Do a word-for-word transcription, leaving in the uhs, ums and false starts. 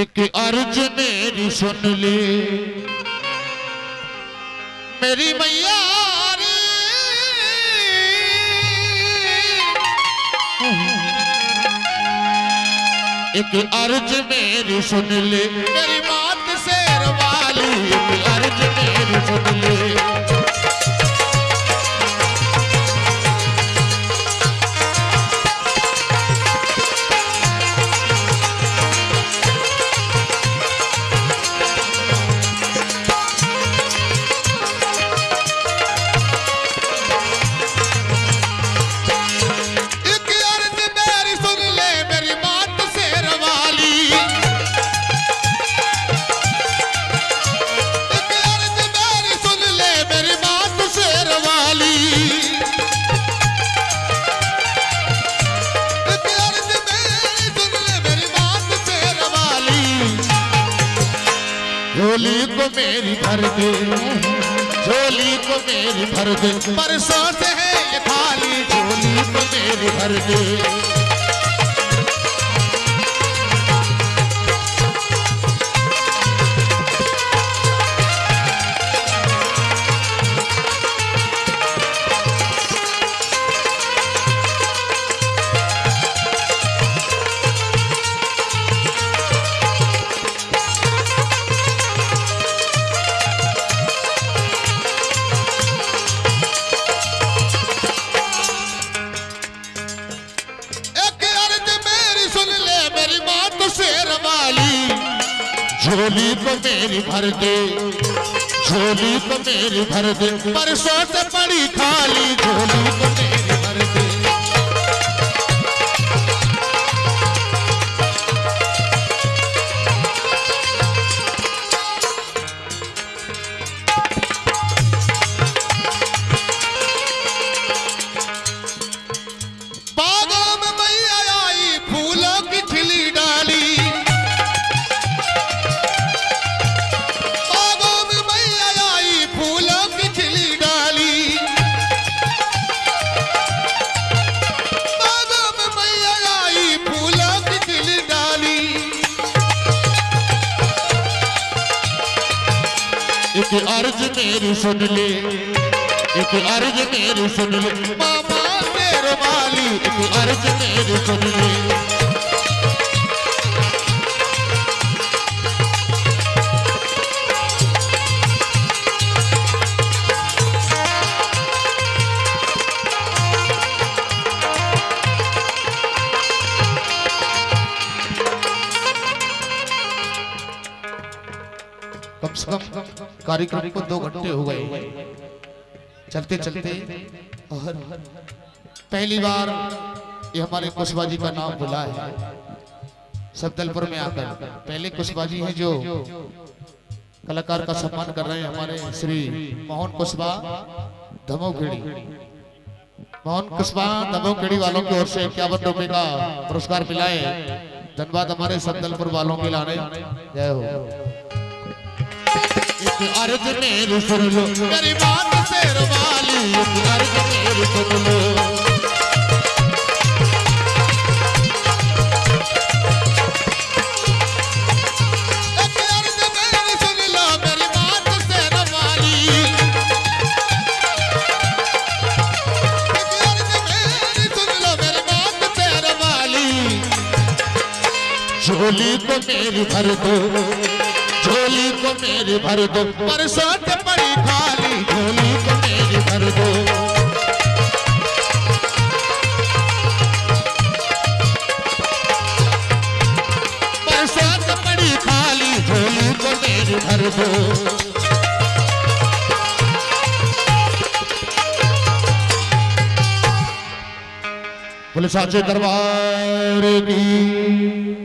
एक अर्ज मेरी सुन ले मेरी मैया रे, एक अर्ज मेरी सुन ले मेरी बात शेर वाली, एक अर्ज मेरी सुन ले। झोली को मेरी भर दे, झोली को मेरी भर दे, परसों से है ये खाली, झोली को मेरी भर दे। झोली को मेरी भर दे, झोली को मेरी भर दे, परसों से पड़ी खाली, झोली को मेरी भर दे। बागों में मैया आई फूलों की खिली डाली, एक अर्ज मेरी सुन ले, एक अर्ज मेरी सुन ले मामा शेर वाली, एक अर्ज मेरी सुन ले। कम से कम कार्यक्रम को दो घंटे हो गए चलते चलते, और पहली बार ये हमारे कुशवा जी का नाम बुला है सबदलपुर में आकर। पहले कुशवा जी हैं जो कलाकार का सम्मान कर रहे हैं, हमारे श्री मोहन कुशवा धमोखेड़ी। मोहन कुशवा धमोखेड़ी वालों की ओर से इक्यावन रुपए का पुरस्कार मिला है। धन्यवाद हमारे सबदलपुर वालों के लाने। जय हो। एक अर्ज मेरी सुन लो मेरी बात शेर वाली, एक अर्ज मेरी सुन लो। एक अर्ज मेरी सुन लो मेरी बात शेर वाली, एक अर्ज मेरी सुन लो मेरी बात शेर वाली। झोली को मेरी भर दो, झोली को मेरी भर दो, परसों से पड़ी खाली, झोली को मेरी भर दो। परसों से पड़ी खाली, झोली को मेरी भर दो। बोले साचे दरबार की।